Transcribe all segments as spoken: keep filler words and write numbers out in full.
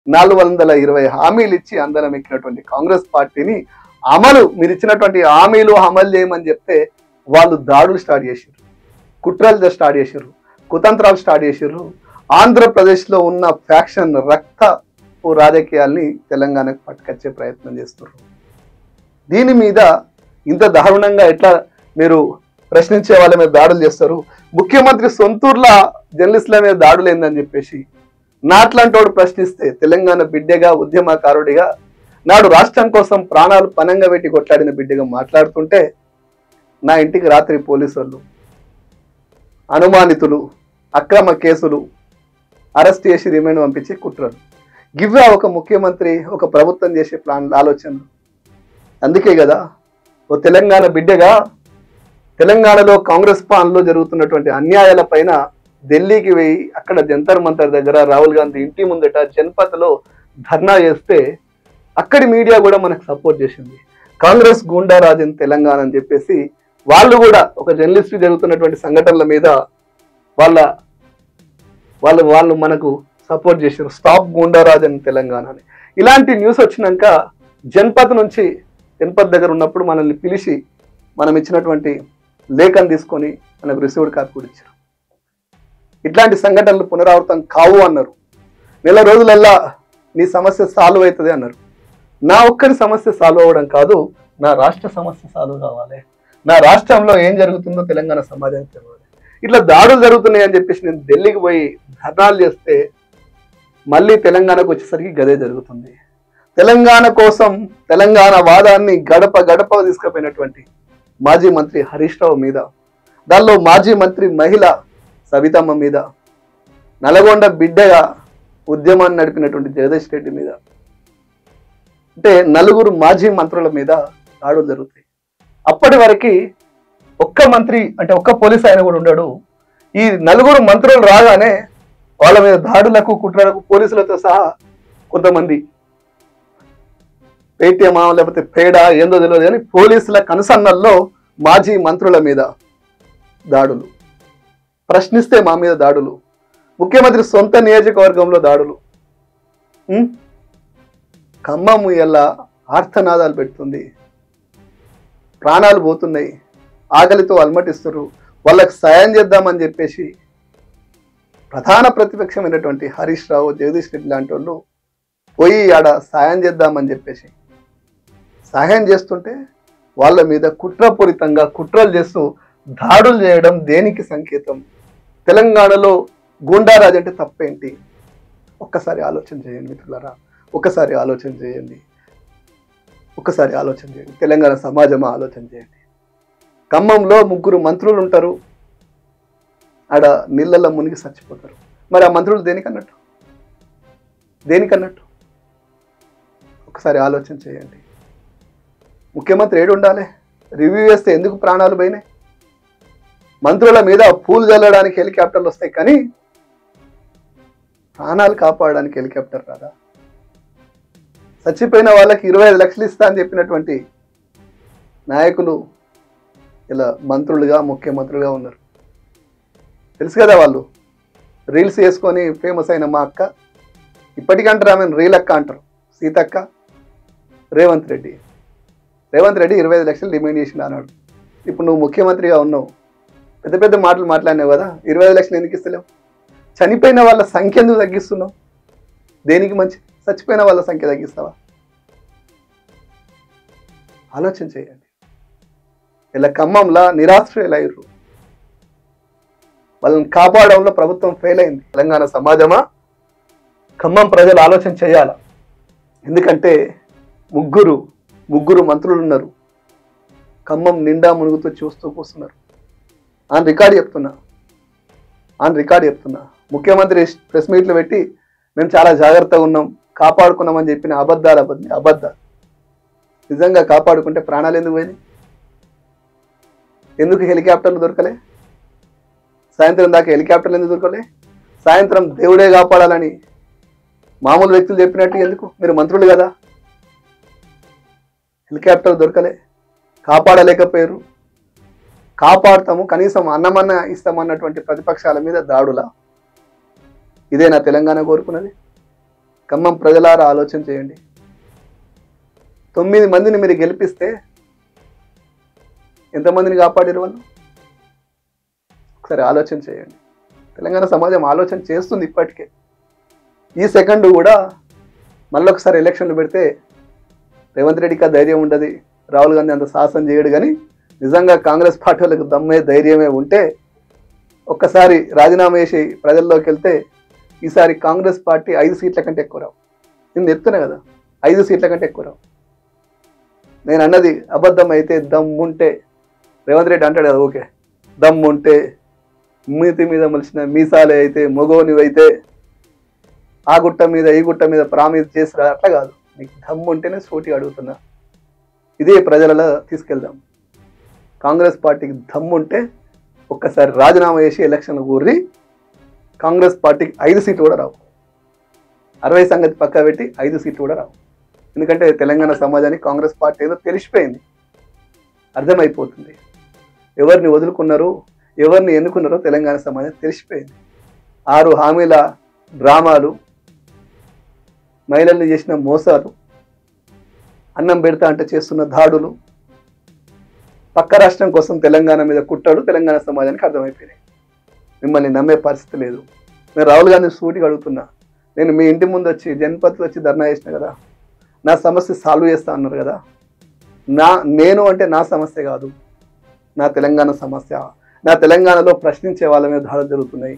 నాలుగు వందల ఇరవై హామీలు ఇచ్చి అందరం ఎక్కినటువంటి కాంగ్రెస్ పార్టీని అమలు మీరు ఇచ్చినటువంటి హామీలు అమలు చేయమని చెప్తే వాళ్ళు దాడులు స్టార్ట్ చేశారు, కుట్రలు స్టార్ట్ చేశారు, కుతంత్రాలు స్టార్ట్ చేశారు. ఆంధ్రప్రదేశ్లో ఉన్న ఫ్యాక్షన్ రక్త రాజకీయాల్ని తెలంగాణకు పట్టుకొచ్చే ప్రయత్నం చేస్తున్నారు. దీని మీద ఇంత దారుణంగా ఎట్లా మీరు ప్రశ్నించే వాళ్ళ మీద దాడులు చేస్తారు? ముఖ్యమంత్రి సొంతూర్ల జర్నలిస్టుల మీద దాడులు ఏందని చెప్పేసి నాట్లాంటోడు ప్రశ్నిస్తే, తెలంగాణ బిడ్డగా ఉద్యమకారుడిగా నాడు రాష్ట్రం కోసం ప్రాణాలు పనంగా పెట్టి కొట్లాడిన బిడ్డగా మాట్లాడుతుంటే నా ఇంటికి రాత్రి పోలీసు వాళ్ళు అనుమానితులు అక్రమ కేసులు అరెస్ట్ చేసి రిమాండ్ పంపించి కుట్రలు. గివ్వా ఒక ముఖ్యమంత్రి ఒక ప్రభుత్వం చేసే ప్లాన్ ఆలోచనలు. అందుకే కదా ఓ తెలంగాణ బిడ్డగా తెలంగాణలో కాంగ్రెస్ పాలనలో జరుగుతున్నటువంటి అన్యాయాల పైన ఢిల్లీకి పోయి అక్కడ జంతర్ మంతర్ దగ్గర రాహుల్ గాంధీ ఇంటి ముందట జన్పథ్లో ధర్నా చేస్తే అక్కడి మీడియా కూడా మనకు సపోర్ట్ చేసింది. కాంగ్రెస్ గూండా రాజన్ తెలంగాణ అని చెప్పేసి వాళ్ళు కూడా ఒక జర్నలిస్ట్ జరుగుతున్నటువంటి సంఘటనల మీద వాళ్ళ వాళ్ళు వాళ్ళు మనకు సపోర్ట్ చేశారు. స్టాప్ గూండా రాజన్ తెలంగాణ అని. ఇలాంటి న్యూస్ వచ్చినాక జన్పథ్ నుంచి జన్పథ్ దగ్గర ఉన్నప్పుడు మనల్ని పిలిచి మనం ఇచ్చినటువంటి లేఖను తీసుకొని మనకు రిసీవ్డ్ కాపీ కూడా ఇచ్చారు. ఇట్లాంటి సంఘటనలు పునరావృతం కావు అన్నారు. నెల రోజులల్లా నీ సమస్య సాల్వ్ అవుతుంది అన్నారు. నా ఒక్కరి సమస్య సాల్వ్ అవ్వడం కాదు, నా రాష్ట్ర సమస్య సాల్వ్ కావాలి. నా రాష్ట్రంలో ఏం జరుగుతుందో తెలంగాణ సమాజానికి తెలియాలి. ఇట్లా దాడులు జరుగుతున్నాయి అని చెప్పేసి నేను ఢిల్లీకి పోయి ధర్నాలు చేస్తే మళ్ళీ తెలంగాణకు వచ్చేసరికి గదే జరుగుతుంది. తెలంగాణ కోసం తెలంగాణ వాదాన్ని గడప గడప తీసుకుపోయినటువంటి మాజీ మంత్రి హరీష్ రావు మీద, దానిలో మాజీ మంత్రి మహిళ సవితమ్మ మీద, నల్గొండ బిడ్డగా ఉద్యమాన్ని నడిపినటువంటి జగదీష్ రెడ్డి మీద, అంటే నలుగురు మాజీ మంత్రుల మీద దాడులు జరుగుతాయి. అప్పటి వరకు ఒక్క మంత్రి అంటే ఒక్క పోలీస్ ఆయన కూడా ఉండడు. ఈ నలుగురు మంత్రులు రాగానే వాళ్ళ మీద దాడులకు కుట్రలకు పోలీసులతో సహా కొంతమంది పేటీఎమా లేకపోతే పేడ ఏందో తెలియదు కానీ పోలీసుల కనుసన్నల్లో మాజీ మంత్రుల మీద దాడులు, ప్రశ్నిస్తే మా మీద దాడులు, ముఖ్యమంత్రి సొంత నియోజకవర్గంలో దాడులు. ఖమ్మం ఎలా ఆర్తనాదాలు పెడుతుంది, ప్రాణాలు పోతున్నాయి, ఆకలితో అలమటిస్తున్నారు. వాళ్ళకి సాయం చేద్దామని చెప్పేసి ప్రధాన ప్రతిపక్షమైనటువంటి హరీష్ రావు జగదీష్ రెడ్డి లాంటి వాళ్ళు పోయి ఆడ సాయం చేద్దామని చెప్పేసి సహాయం చేస్తుంటే వాళ్ళ మీద కుట్రపూరితంగా కుట్రలు చేస్తూ దాడులు చేయడం దేనికి సంకేతం? తెలంగాణలో గూండారాజు అంటే తప్పేంటి? ఒక్కసారి ఆలోచన చేయండి మిత్రులారా, ఒక్కసారి ఆలోచన చేయండి, ఒక్కసారి ఆలోచన చేయండి. తెలంగాణ సమాజమా ఆలోచన చేయండి. ఖమ్మంలో ముగ్గురు మంత్రులు ఉంటారు, ఆడ నీళ్ళల్లో మునిగి చచ్చిపోతారు. మరి ఆ మంత్రులు దేనికన్నట్టు దేనికన్నట్టు ఒకసారి ఆలోచన చేయండి. ముఖ్యమంత్రి ఏడు ఉండాలి? రివ్యూ చేస్తే ఎందుకు ప్రాణాలు పోయినాయి? మంత్రుల మీద పూలు చల్లడానికి హెలికాప్టర్లు వస్తాయి కానీ ప్రాణాలు కాపాడడానికి హెలికాప్టర్ రాదా? చచ్చిపోయిన వాళ్ళకి ఇరవై ఐదు లక్షలు ఇస్తా అని చెప్పినటువంటి నాయకులు ఇలా మంత్రులుగా ముఖ్యమంత్రులుగా ఉన్నారు. తెలుసు కదా, వాళ్ళు రీల్స్ వేసుకొని ఫేమస్ అయిన మా అక్క, ఇప్పటికంటారు ఆమెను రీల్ అక్క అంటారు, సీతక్క. రేవంత్ రెడ్డి రేవంత్ రెడ్డి ఇరవై ఐదు లక్షలు డిమాండ్ చేసిన అన్నాడు. ఇప్పుడు నువ్వు ముఖ్యమంత్రిగా ఉన్నావు, పెద్ద పెద్ద మాటలు మాట్లాడినావు కదా, ఇరవై ఐదు లక్షలు ఎందుకు ఇస్తలేవు? చనిపోయిన వాళ్ళ సంఖ్య ఎందుకు తగ్గిస్తున్నావు? దేనికి మంచి? చచ్చిపోయిన వాళ్ళ సంఖ్య తగ్గిస్తావా? ఆలోచన చేయండి. ఇలా ఖమ్మంలో నిరాశ్రయులు అయ్యారు, వాళ్ళని కాపాడడంలో ప్రభుత్వం ఫెయిల్ అయింది. తెలంగాణ సమాజమా, ఖమ్మం ప్రజలు ఆలోచన చేయాల. ఎందుకంటే ముగ్గురు ముగ్గురు మంత్రులు ఉన్నారు, ఖమ్మం నిండా మునుగుతూ చూస్తూ కూస్తున్నారు. ఆన్ రికార్డు చెప్తున్నా ఆన్ రికార్డు చెప్తున్నా ముఖ్యమంత్రి ప్రెస్ మీట్లు పెట్టి మేము చాలా జాగ్రత్తగా ఉన్నాం, కాపాడుకున్నామని చెప్పిన అబద్ధాలు అబద్ధ అబద్ధాలు నిజంగా కాపాడుకుంటే ప్రాణాలు ఎందుకు పోయినాయి? ఎందుకు హెలికాప్టర్లు దొరకలే? సాయంత్రం దాకా హెలికాప్టర్లు ఎందుకు దొరకలే? సాయంత్రం దేవుడే కాపాడాలని మామూలు వ్యక్తులు చెప్పినట్టు ఎందుకు? మీరు మంత్రులు కదా, హెలికాప్టర్ దొరకలే, కాపాడలేకపోయారు. కాపాడుతాము కనీసం అన్నమన్న ఇస్తామన్నటువంటి ప్రతిపక్షాల మీద దాడులా? ఇదే నా తెలంగాణ కోరుకున్నది? ఖమ్మం ప్రజలారా ఆలోచన చేయండి. తొమ్మిది మందిని మీరు గెలిపిస్తే ఎంతమందిని కాపాడారు వాళ్ళు? ఒకసారి ఆలోచన చేయండి. తెలంగాణ సమాజం ఆలోచన చేస్తుంది ఇప్పటికే. ఈ సెకండ్ కూడా మళ్ళొకసారి ఎలక్షన్లు పెడితే రేవంత్ రెడ్డికి ఆ ధైర్యం ఉండదు, రాహుల్ గాంధీ అంత సాహసం చేయడు. కానీ నిజంగా కాంగ్రెస్ పార్టీ వాళ్ళకి దమ్మే ధైర్యమే ఉంటే ఒక్కసారి రాజీనామా చేసి ప్రజల్లోకి వెళ్తే ఈసారి కాంగ్రెస్ పార్టీ ఐదు సీట్ల కంటే ఎక్కువ రావు. నేను చెప్తున్నా కదా, ఐదు సీట్ల కంటే ఎక్కువ రావు. నేను అన్నది అబద్ధం అయితే దమ్ముంటే రేవంత్ రెడ్డి అంటాడు కదా, ఓకే దమ్ముంటే మీతి మీద మలిసిన మీసాలే అయితే మొగోనివైతే ఆ గుట్ట మీద ఈ గుట్ట మీద ప్రామిస్ చేసిరా, అట్లా కాదు. మీకు దమ్ముంటేనే సోటి అడుగుతున్నా. ఇదే ప్రజలలో తీసుకెళ్దాం. కాంగ్రెస్ పార్టీకి దమ్ముంటే ఒక్కసారి రాజీనామా చేసి ఎలక్షన్లు కూర్రి కాంగ్రెస్ పార్టీకి ఐదు సీట్లు కూడా రావు. అరవై సంగతి పక్క పెట్టి ఐదు సీట్లు కూడా రావు. ఎందుకంటే తెలంగాణ సమాజానికి కాంగ్రెస్ పార్టీ ఏదో తెలిసిపోయింది, అర్థమైపోతుంది. ఎవరిని వదులుకున్నారో ఎవరిని ఎన్నుకున్నారో తెలంగాణ సమాజం తెలిసిపోయింది. ఆరు హామీల డ్రామాలు, మహిళల్ని చేసిన మోసాలు, అన్నం పెడతా అంటే చేస్తున్న దాడులు, పక్క రాష్ట్రం కోసం తెలంగాణ మీద కుట్టాడు తెలంగాణ సమాజానికి అర్థమైపోయినాయి. మిమ్మల్ని నమ్మే పరిస్థితి లేదు. నేను రాహుల్ గాంధీ సూటిగా అడుగుతున్నా. నేను మీ ఇంటి ముందు వచ్చి జనపతిలో వచ్చి ధర్నా చేసిన కదా, నా సమస్య సాల్వ్ చేస్తా అన్నారు కదా. నా నేను అంటే నా సమస్య కాదు, నా తెలంగాణ సమస్య. నా తెలంగాణలో ప్రశ్నించే వాళ్ళ మీద దాడులు జరుగుతున్నాయి,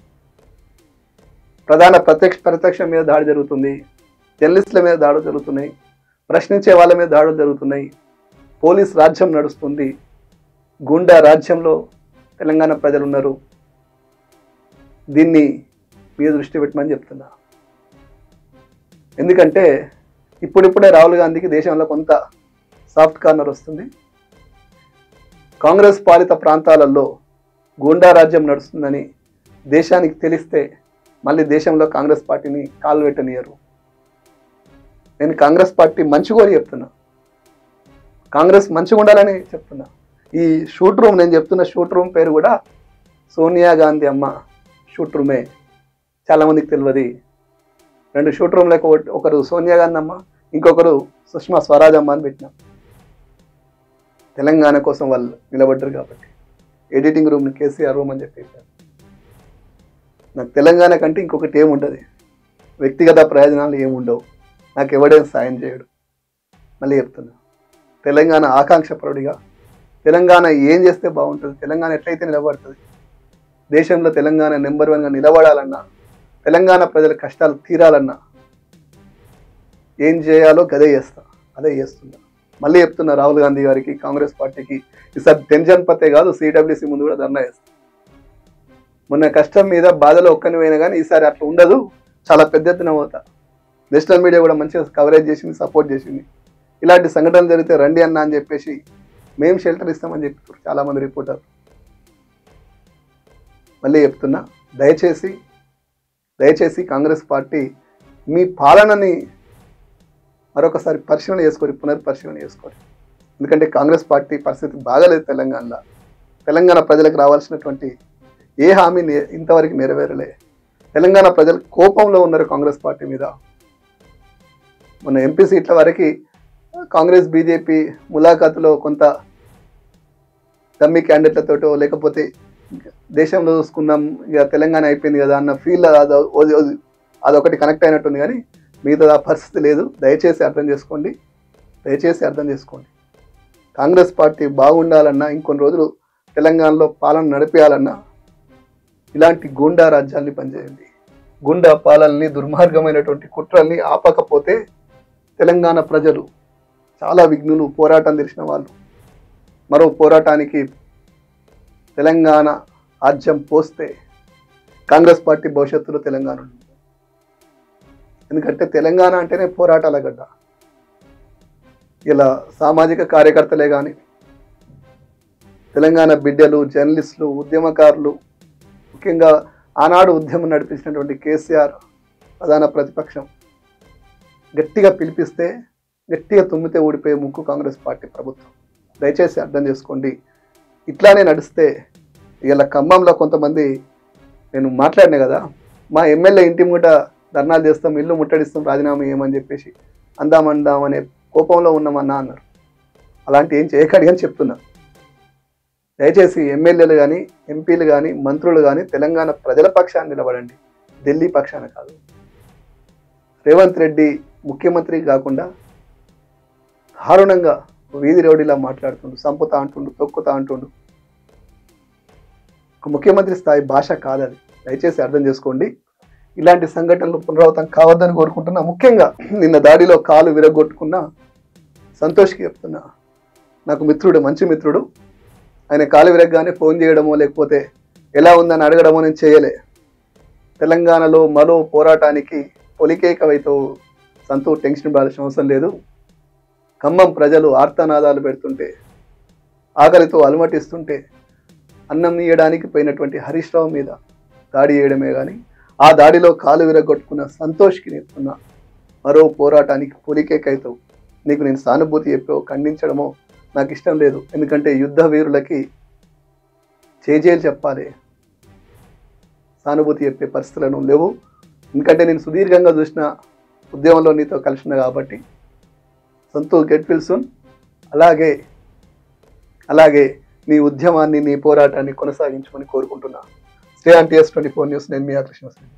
ప్రధాన ప్రత్యక్ష ప్రత్యక్ష మీద దాడి జరుగుతుంది, జర్నలిస్టుల మీద దాడులు జరుగుతున్నాయి, ప్రశ్నించే వాళ్ళ మీద దాడులు జరుగుతున్నాయి. పోలీస్ రాజ్యం నడుస్తుంది, గుండా రాజ్యంలో తెలంగాణ ప్రజలు ఉన్నారు. దీన్ని మీద దృష్టి పెట్టమని చెప్తున్నా. ఎందుకంటే ఇప్పుడిప్పుడే రాహుల్ గాంధీకి దేశంలో కొంత సాఫ్ట్ కార్నర్ వస్తుంది. కాంగ్రెస్ పాలిత ప్రాంతాలలో గూండా రాజ్యం నడుస్తుందని దేశానికి తెలిస్తే మళ్ళీ దేశంలో కాంగ్రెస్ పార్టీని కాలు పెట్టనియరు. నేను కాంగ్రెస్ పార్టీ మంచి కోరి చెప్తున్నా, కాంగ్రెస్ మంచిగా ఉండాలని చెప్తున్నా. ఈ షూట్ రూమ్, నేను చెప్తున్న షూట్ రూమ్ పేరు కూడా సోనియా గాంధీ అమ్మ షూట్ రూమే. చాలామందికి తెలియదు. రెండు షూట్ రూమ్లకు ఒకరు సోనియా గాంధీ అమ్మ, ఇంకొకరు సుష్మా స్వరాజ్ అమ్మ అని పెట్టినాం. తెలంగాణ కోసం వాళ్ళు నిలబడ్డారు కాబట్టి ఎడిటింగ్ రూమ్ని కేసీఆర్ రూమ్ అని చెప్పేసారు. నాకు తెలంగాణ కంటే ఇంకొకటి ఏముంటుంది, వ్యక్తిగత ప్రయోజనాలు ఏముండవు, నాకు ఎవడేం సాయం చేయడు. మళ్ళీ చెప్తున్నా, తెలంగాణ ఆకాంక్షపరుడిగా తెలంగాణ ఏం చేస్తే బాగుంటుంది, తెలంగాణ ఎట్లయితే నిలబడుతుంది, దేశంలో తెలంగాణ నెంబర్ వన్గా నిలబడాలన్నా, తెలంగాణ ప్రజల కష్టాలు తీరాలన్నా ఏం చేయాలో గదే చేస్తా, అదే చేస్తున్నా. మళ్ళీ చెప్తున్నా రాహుల్ గాంధీ గారికి, కాంగ్రెస్ పార్టీకి, ఈసారి టెన్షన్ పత్తే కాదు సిడబ్ల్యూసీ ముందు కూడా ధర్నా చేస్తా. మొన్న కష్టం మీద బాధలో ఒక్కని పోయినా కానీ ఈసారి అట్లా ఉండదు, చాలా పెద్ద ఎత్తున పోతా. నేషనల్ మీడియా కూడా మంచిగా కవరేజ్ చేసింది, సపోర్ట్ చేసింది. ఇలాంటి సంఘటనలు జరిగితే రండి అన్న అని చెప్పేసి మేము షెల్టర్ ఇస్తామని చెప్తారు చాలామంది రిపోర్టర్. మళ్ళీ చెప్తున్నా, దయచేసి దయచేసి కాంగ్రెస్ పార్టీ మీ పాలనని మరొకసారి పరిశీలన చేసుకోరి, పునర్పరిశీలన చేసుకోరి. ఎందుకంటే కాంగ్రెస్ పార్టీ పరిస్థితి బాగాలేదు తెలంగాణలో. తెలంగాణ ప్రజలకు రావాల్సినటువంటి ఏ హామీ ఇంతవరకు నెరవేరలే. తెలంగాణ ప్రజలు కోపంలో ఉన్నారు కాంగ్రెస్ పార్టీ మీద. మన ఎంపీ సీట్ల వరకు కాంగ్రెస్ బీజేపీ ములాఖాతులో కొంత డమ్మీ క్యాండిడేట్లతోటో లేకపోతే దేశంలో చూసుకున్నాం ఇక తెలంగాణ అయిపోయింది కదా అన్న ఫీల్ అదొకటి కనెక్ట్ అయినట్టుంది. కానీ మిగతా ఆ పరిస్థితి లేదు. దయచేసి అర్థం చేసుకోండి, దయచేసి అర్థం చేసుకోండి. కాంగ్రెస్ పార్టీ బాగుండాలన్నా, ఇంకొన్ని రోజులు తెలంగాణలో పాలన నడిపేయాలన్నా ఇలాంటి గూండా రాజ్యాల్ని పనిచేయండి. గుండా పాలనని, దుర్మార్గమైనటువంటి కుట్రల్ని ఆపకపోతే తెలంగాణ ప్రజలు చాలా విఘ్నులు, పోరాటం తెలిసిన వాళ్ళు. మరో పోరాటానికి తెలంగాణ రాజ్యం పోస్తే కాంగ్రెస్ పార్టీ భవిష్యత్తులో తెలంగాణ ఉంది. ఎందుకంటే తెలంగాణ అంటేనే పోరాటాల గడ్డ. ఇలా సామాజిక కార్యకర్తలే కానీ, తెలంగాణ బిడ్డలు, జర్నలిస్టులు, ఉద్యమకారులు, ముఖ్యంగా ఆనాడు ఉద్యమం నడిపించినటువంటి కేసీఆర్ ప్రధాన ప్రతిపక్షం గట్టిగా పిలిపిస్తే, గట్టిగా తుమ్మితే ఊడిపోయే ముక్కు కాంగ్రెస్ పార్టీ ప్రభుత్వం. దయచేసి అర్థం చేసుకోండి. ఇట్లానే నడిస్తే ఇలా ఖమ్మంలో కొంతమంది, నేను మాట్లాడినా కదా, మా ఎమ్మెల్యే ఇంటి ముంగట ధర్నాలు చేస్తాం, ఇల్లు ముట్టడిస్తాం, రాజీనామా చేయమని చెప్పేసి అందామందాం అనే కోపంలో ఉన్నామన్నా అన్నారు. అలాంటి ఏం చేయకండి అని చెప్తున్నా. దయచేసి ఎమ్మెల్యేలు కానీ, ఎంపీలు కానీ, మంత్రులు కానీ తెలంగాణ ప్రజల పక్షాన్ని నిలబడండి, ఢిల్లీ పక్షాన కాదు. రేవంత్ రెడ్డి ముఖ్యమంత్రి కాకుండా దారుణంగా వీధి రౌడీలా మాట్లాడుతుండు, సంపుతా అంటుండు, తొక్కుతా అంటుండు. ఒక ముఖ్యమంత్రి స్థాయి భాష కాదది, దయచేసి అర్థం చేసుకోండి. ఇలాంటి సంఘటనలు పునరావృతం కావద్దని కోరుకుంటున్నా. ముఖ్యంగా నిన్న దాడిలో కాలు విరగొట్టుకున్న సంతోష్కి చెప్తున్నా, నాకు మిత్రుడు, మంచి మిత్రుడు. ఆయన కాలు విరగగానే ఫోన్ చేయడమో లేకపోతే ఎలా ఉందని అడగడమో నేను చేయలే. తెలంగాణలో మరో పోరాటానికి పొలికేకవైతో సంతూ టెన్షన్ పడాల్సిన అవసరం లేదు. ఖమ్మం ప్రజలు ఆర్తనాదాలు పెడుతుంటే, ఆకలితో అలమటిస్తుంటే అన్నం నీయడానికి పోయినటువంటి హరీష్ రావు మీద దాడి చేయడమే కానీ ఆ దాడిలో కాలు విరగొట్టుకున్న సంతోష్కి చెప్తున్నా, మరో పోరాటానికి పొలికేకైతో నీకు నేను సానుభూతి చెప్పో ఖండించడమో నాకు ఇష్టం లేదు. ఎందుకంటే యుద్ధ వీరులకి చేజేలు చెప్పాలి, సానుభూతి చెప్పే పరిస్థితులను లేవు. ఎందుకంటే నేను సుదీర్ఘంగా చూసిన ఉద్యమంలో నీతో కలిసిన కాబట్టి. Santhu get well soon. అలాగే అలాగే నీ ఉద్యమాన్ని, నీ పోరాటాన్ని కొనసాగించమని కోరుకుంటున్నా. Stay on TS twenty four news. నేను మీ కృష్ణ.